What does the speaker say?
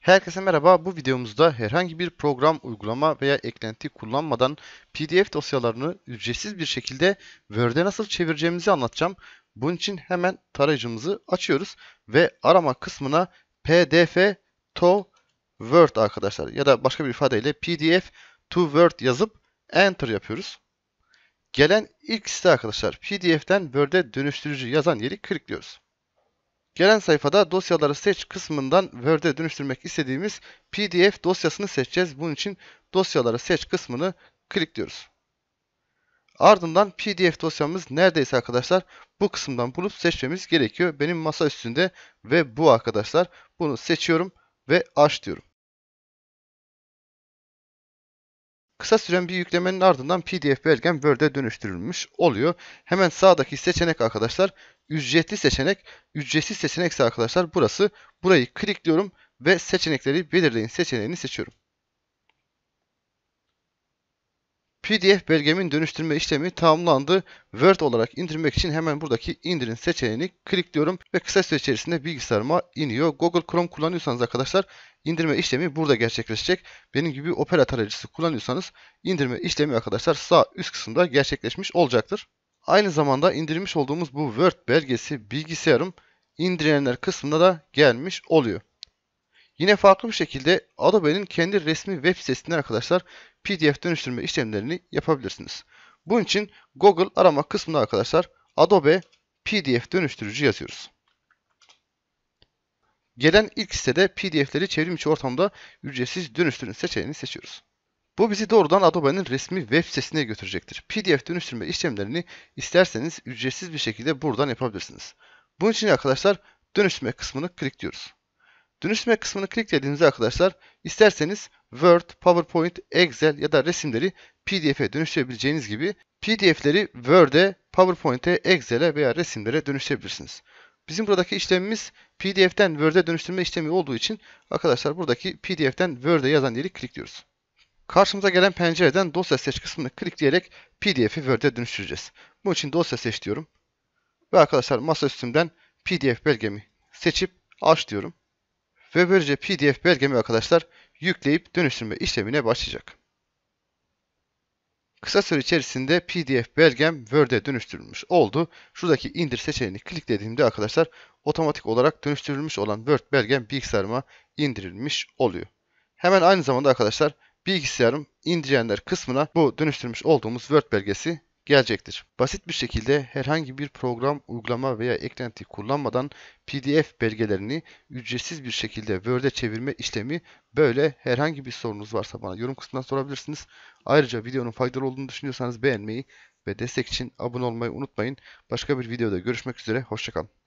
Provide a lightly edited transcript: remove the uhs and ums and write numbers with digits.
Herkese merhaba. Bu videomuzda herhangi bir program, uygulama veya eklenti kullanmadan PDF dosyalarını ücretsiz bir şekilde Word'e nasıl çevireceğimizi anlatacağım. Bunun için hemen tarayıcımızı açıyoruz ve arama kısmına PDF to Word arkadaşlar ya da başka bir ifadeyle PDF to Word yazıp Enter yapıyoruz. Gelen ilk site arkadaşlar PDF'den Word'e dönüştürücü yazan yeri klikliyoruz. Gelen sayfada dosyaları seç kısmından Word'e dönüştürmek istediğimiz PDF dosyasını seçeceğiz. Bunun için dosyaları seç kısmını klikliyoruz. Ardından PDF dosyamız neredeyse arkadaşlar bu kısımdan bulup seçmemiz gerekiyor. Benim masa üstünde ve bu arkadaşlar. Bunu seçiyorum ve aç diyorum. Kısa süren bir yüklemenin ardından PDF belgem Word'e dönüştürülmüş oluyor. Hemen sağdaki seçenek arkadaşlar ücretli seçenek. Ücretsiz seçenek ise arkadaşlar burası. Burayı klikliyorum ve seçenekleri belirleyin seçeneğini seçiyorum. PDF belgemin dönüştürme işlemi tamamlandı. Word olarak indirmek için hemen buradaki indirin seçeneğini klikliyorum ve kısa süre içerisinde bilgisayarıma iniyor. Google Chrome kullanıyorsanız arkadaşlar indirme işlemi burada gerçekleşecek. Benim gibi Opera tarayıcısı kullanıyorsanız indirme işlemi arkadaşlar sağ üst kısımda gerçekleşmiş olacaktır. Aynı zamanda indirmiş olduğumuz bu Word belgesi bilgisayarım indirenler kısmında da gelmiş oluyor. Yine farklı bir şekilde Adobe'nin kendi resmi web sitesinden arkadaşlar PDF dönüştürme işlemlerini yapabilirsiniz. Bunun için Google arama kısmında arkadaşlar Adobe PDF dönüştürücü yazıyoruz. Gelen ilk sitede PDF'leri çevrim içi ortamda ücretsiz dönüştürün seçeneğini seçiyoruz. Bu bizi doğrudan Adobe'nin resmi web sitesine götürecektir. PDF dönüştürme işlemlerini isterseniz ücretsiz bir şekilde buradan yapabilirsiniz. Bunun için arkadaşlar dönüştürme kısmını klikliyoruz. Dönüştürme kısmını kliklediğinizde arkadaşlar isterseniz Word, PowerPoint, Excel ya da resimleri PDF'e dönüştürebileceğiniz gibi PDF'leri Word'e, PowerPoint'e, Excel'e veya resimlere dönüştürebilirsiniz. Bizim buradaki işlemimiz PDF'den Word'e dönüştürme işlemi olduğu için arkadaşlar buradaki PDF'den Word'e yazan yeri klikliyoruz. Karşımıza gelen pencereden dosya seç kısmını klikleyerek PDF'i Word'e dönüştüreceğiz. Bunun için dosya seç diyorum. Ve arkadaşlar masaüstümden PDF belgemi seçip aç diyorum. Ve böylece PDF belgemi arkadaşlar yükleyip dönüştürme işlemine başlayacak. Kısa süre içerisinde PDF belgem Word'e dönüştürülmüş oldu. Şuradaki indir seçeneğini kliklediğimde arkadaşlar otomatik olarak dönüştürülmüş olan Word belgem bilgisayarıma indirilmiş oluyor. Hemen aynı zamanda arkadaşlar bilgisayarım indirenler kısmına bu dönüştürmüş olduğumuz Word belgesi gelecektir. Basit bir şekilde herhangi bir program, uygulama veya eklenti kullanmadan PDF belgelerini ücretsiz bir şekilde Word'e çevirme işlemi böyle. Herhangi bir sorunuz varsa bana yorum kısmından sorabilirsiniz. Ayrıca videonun faydalı olduğunu düşünüyorsanız beğenmeyi ve destek için abone olmayı unutmayın. Başka bir videoda görüşmek üzere, hoşça kalın.